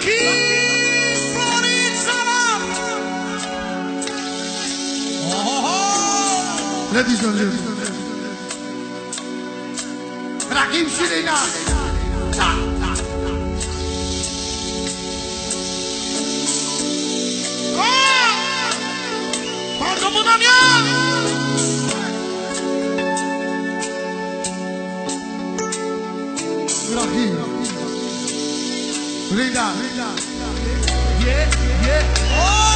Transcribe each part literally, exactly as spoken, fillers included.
Ladies and gentlemen, Rakim Shirina. Quando Bunania. Rakim. Rida, Rida. Yeah, yeah. Oh!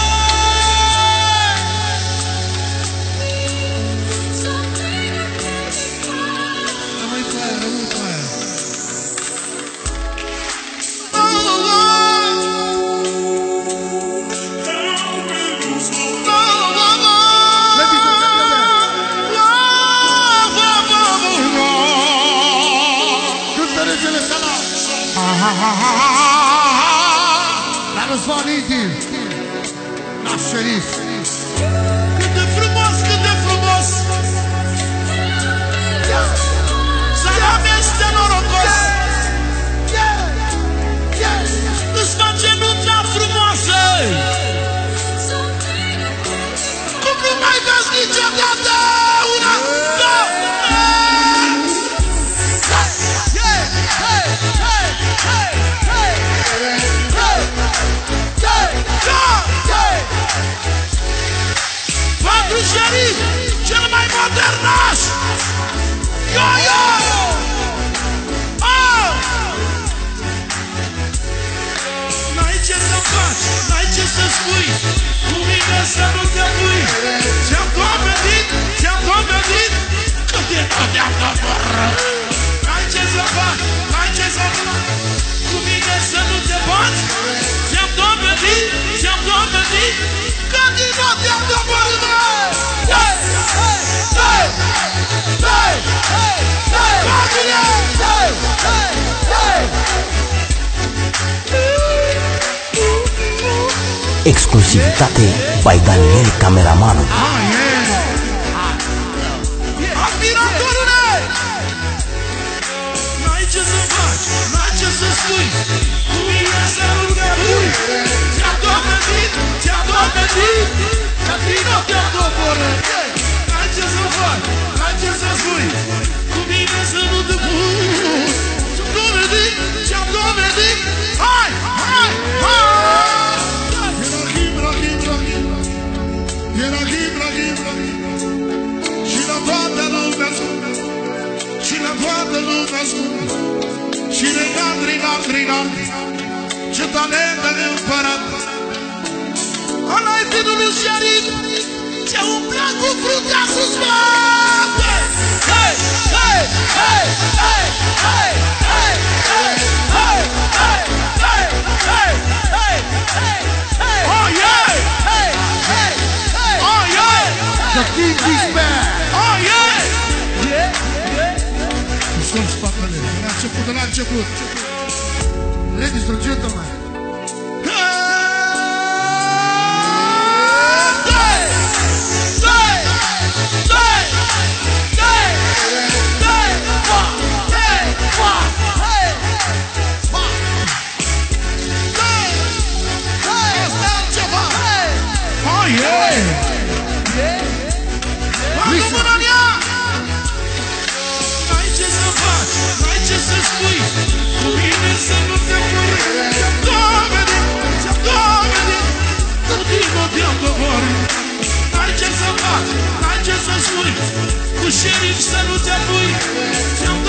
La răzvaniti la șerif. Cât de frumos, cât de frumos Salam este norocos. Îți face nunta frumoasă cum nu mai vezi niciodată. Una, două. Patru șerif, cel mai modernaș. Yo, yo! Oh! N-ai ce să faci, n-ai ce să spui, cu mine să nu te pui. Ți-am dovedit, ți-am dovedit că te dădeam de boră. N-ai ce să faci, n-ai ce să faci, cu mine să nu te bați. Ți-am dovedit, ți-am dovedit că din nou te-am doborât. Hey! Hey! Hey! Hey! Hey! Hey! Hey! Hey! Hey! Exclusivitate by Daniel Cameramanul. Aspiratorule! N-ai ce să faci, n-ai ce să spui, cu mine să nu te pui. Ți-am dovedit, ți-am dovedit că din nou te-am doborât. N-ai ce să faci, n-ai ce să spui, cu mine să nu te pui. Ți-am dovedit, ți-am dovedit. Hai, hai, hai! Rahim, Rahim, e Rahim, Rahim, Rahim. Și la toată lumea spune, și la toată lumea spune, și regat, regat, regat, ce talent de împărat. Ăla-i finul lui șerif, ce umblat cu fruntea sus, mă! Hei, hei, hei, hei, hei, hei, hei, hei, hei, hei, hei, hei, hei, hei, oh yeah! Hey, hey, hey, oh yeah! The king is back! Oh yeah! Yeah, yeah, yeah! Ușor spatele, de la început, de la început. Ladies and gentlemen. Cu șerif să nu te pui.